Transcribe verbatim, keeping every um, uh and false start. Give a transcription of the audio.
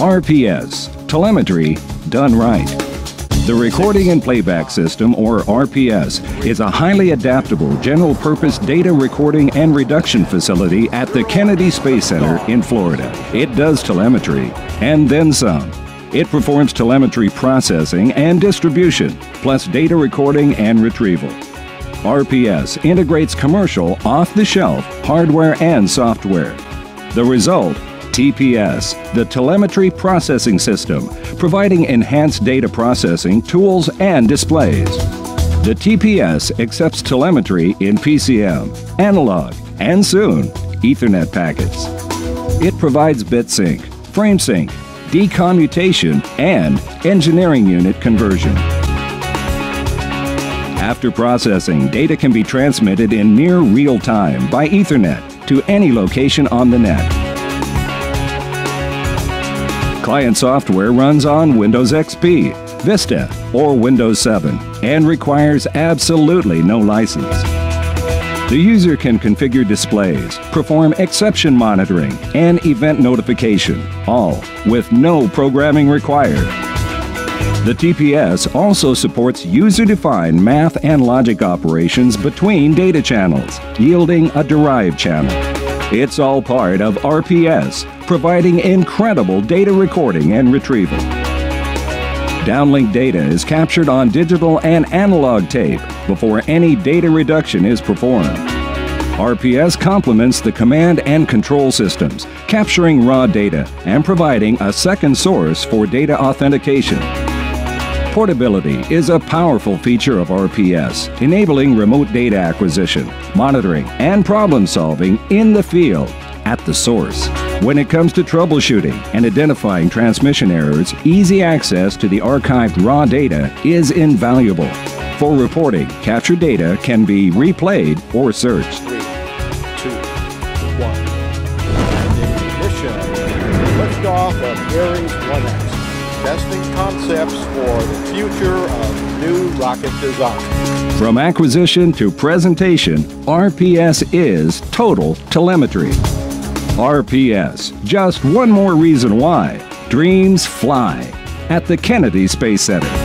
R P S, telemetry done right. The Recording and Playback System, or R P S, is a highly adaptable general-purpose data recording and reduction facility at the Kennedy Space Center in Florida. It does telemetry, and then some. It performs telemetry processing and distribution, plus data recording and retrieval. R P S integrates commercial, off-the-shelf hardware and software. The result, T P S, the Telemetry Processing System, providing enhanced data processing tools and displays. The T P S accepts telemetry in P C M, analog, and soon, Ethernet packets. It provides bit sync, frame sync, decommutation, and engineering unit conversion. After processing, data can be transmitted in near real time by Ethernet to any location on the net. Client software runs on Windows X P, Vista, or Windows seven and requires absolutely no license. The user can configure displays, perform exception monitoring, and event notification, all with no programming required. The T P S also supports user-defined math and logic operations between data channels, yielding a derived channel. It's all part of R P S, providing incredible data recording and retrieval. Downlink data is captured on digital and analog tape before any data reduction is performed. R P S complements the command and control systems, capturing raw data and providing a second source for data authentication. Portability is a powerful feature of R P S, enabling remote data acquisition, monitoring, and problem solving in the field, at the source. When it comes to troubleshooting and identifying transmission errors, easy access to the archived raw data is invaluable. For reporting, captured data can be replayed or searched. Three, two, one. And ignition. Liftoff of Aries one X. Testing concepts for the future of new rocket design. From acquisition to presentation, R P S is total telemetry. R P S, just one more reason why dreams fly at the Kennedy Space Center.